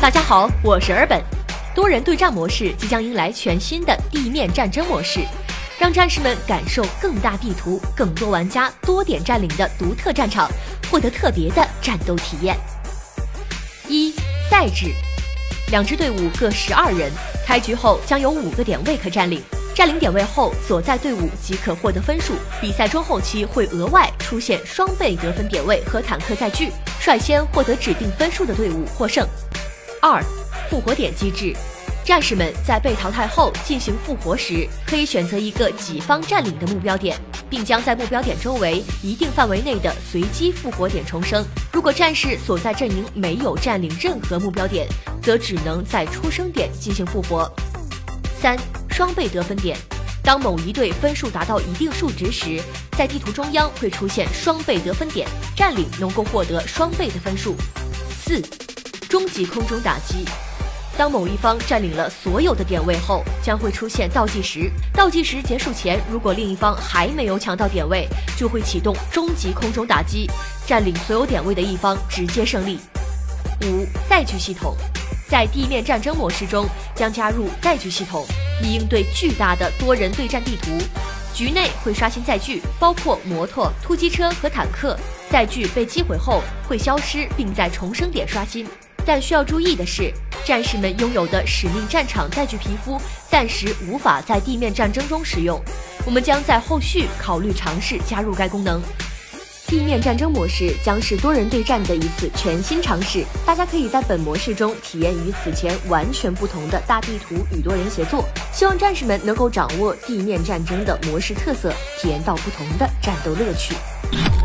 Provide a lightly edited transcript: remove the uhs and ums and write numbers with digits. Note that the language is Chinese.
大家好，我是尔本。多人对战模式即将迎来全新的地面战争模式，让战士们感受更大地图、更多玩家多点占领的独特战场，获得特别的战斗体验。赛制，2支队伍各12人，开局后将有5个点位可占领。占领点位后，所在队伍即可获得分数。比赛中后期会额外出现双倍得分点位和坦克载具，率先获得指定分数的队伍获胜。复活点机制，战士们在被淘汰后进行复活时，可以选择一个己方占领的目标点，并将在目标点周围一定范围内的随机复活点重生。如果战士所在阵营没有占领任何目标点，则只能在出生点进行复活。双倍得分点，当某一队分数达到一定数值时，在地图中央会出现双倍得分点，占领能够获得双倍的分数。终极空中打击，当某一方占领了所有的点位后，将会出现倒计时。倒计时结束前，如果另一方还没有抢到点位，就会启动终极空中打击，占领所有点位的一方直接胜利。载具系统，在地面战争模式中将加入载具系统，以应对巨大的多人对战地图。局内会刷新载具，包括摩托、突击车和坦克。载具被击毁后会消失，并在重生点刷新。但需要注意的是，战士们拥有的使命战场载具皮肤暂时无法在地面战争中使用，我们将在后续考虑尝试加入该功能。地面战争模式将是多人对战的一次全新尝试，大家可以在本模式中体验与此前完全不同的大地图与多人协作。希望战士们能够掌握地面战争的模式特色，体验到不同的战斗乐趣。